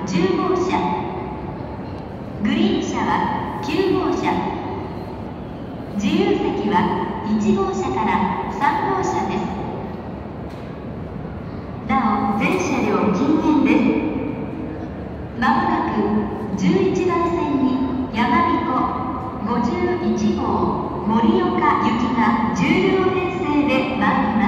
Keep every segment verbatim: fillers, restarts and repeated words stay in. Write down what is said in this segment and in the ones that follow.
じゅうごうしゃ、グリーン車はきゅうごうしゃ、自由席はいちごうしゃからさんごうしゃです。なお、全車両禁煙です。まもなくじゅういちばんせんにやまびこごじゅういちごう盛岡行きがじゅうりょう編成で参ります。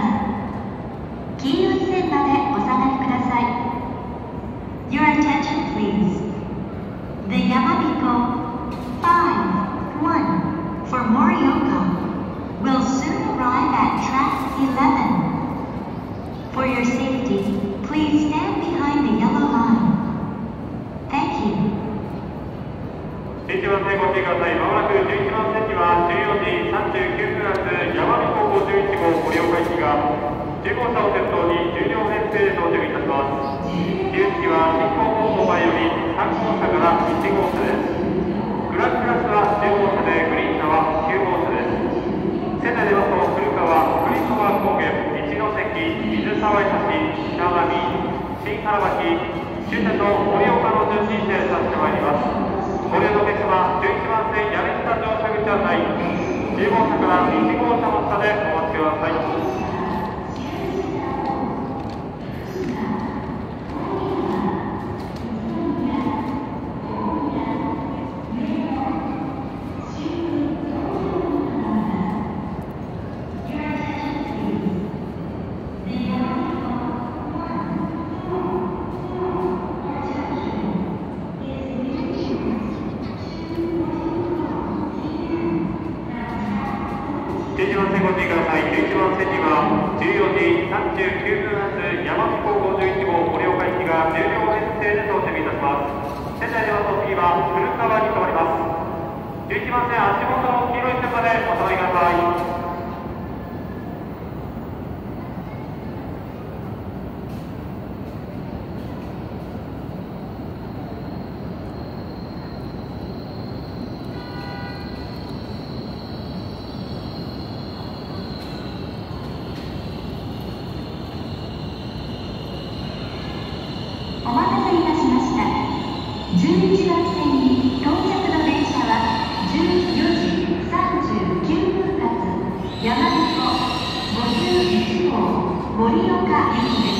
黄色い線までお下がりください。Your attention please. The Yamabiko five one for Morioka will soon arrive at track eleven. For your safety, please stand behind the yellow line. Thank you. じゅういちばん線ご注意ください。まもなくじゅういちばん線にはじゅうよじさんじゅうきゅうふん発山彦ごじゅういちごう盛岡行きがじゅうごうしゃを先頭にじゅうりょう編成で到着いたします。自由席は進行方向前よりさんごうしゃからいちごうしゃです。グランクラスはじゅうごうしゃでグリーン車はきゅうごうしゃです。仙台でますと古川、栗川高原、一ノ関、水沢井橋、北上、新原町、終点の盛岡の中心地へさせてまいります。ご利用のお客様、じゅういちばん線屋根下乗車口案内、じゅうごうしゃからいちごうしゃの下でお待ちください。じゅういちばん線ご注意ください。じゅういちばん線にはじゅうよじさんじゅうきゅうふん発山彦ごじゅういちごう盛岡行きがじゅうりょう編成で到着いたします。仙台でますと次は古川に停まります。じゅういちばん線足元の黄色い線までお下がりください。 お待たせいたしました。じゅういちばん線に到着の電車はじゅうよじさんじゅうきゅうふん発山彦ごじゅういちごう盛岡行きです。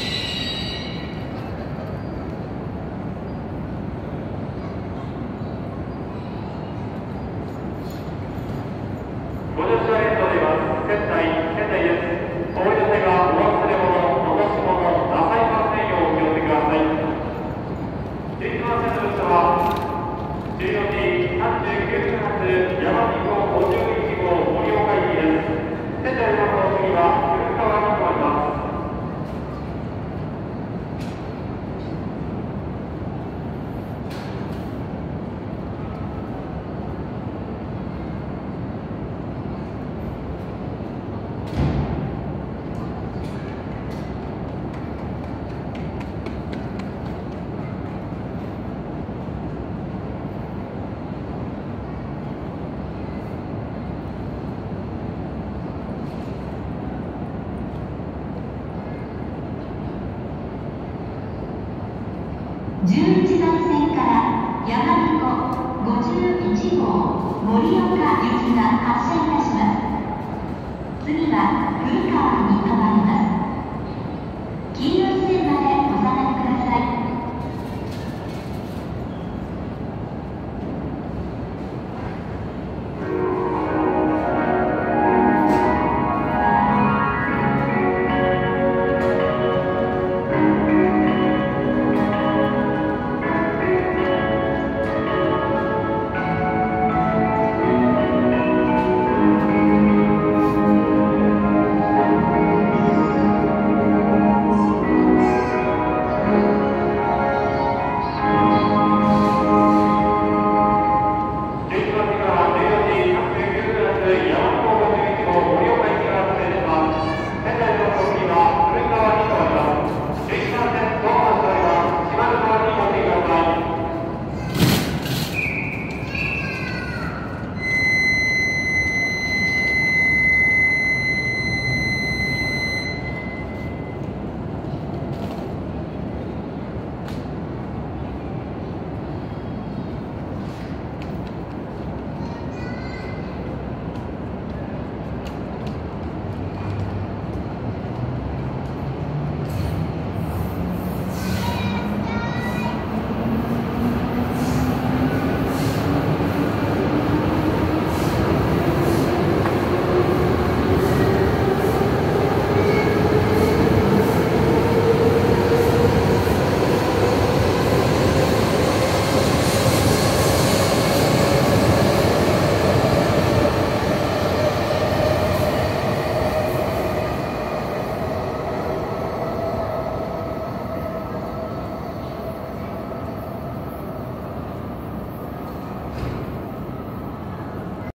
ご乗車ありがとうございます。仙台、仙台です。お降りの際はお忘れ物、お持ち物、なさいませんようお気をつけください。じゅういちばん線の下はじゅうよじさんじゅうきゅうふん発山彦ごじゅういちごう盛岡行きです。仙台の次は古川に停まります。 じゅういちばん線から山彦ごじゅういちごう盛岡行きが発車いたします。次は古川に停まります。黄色い線まで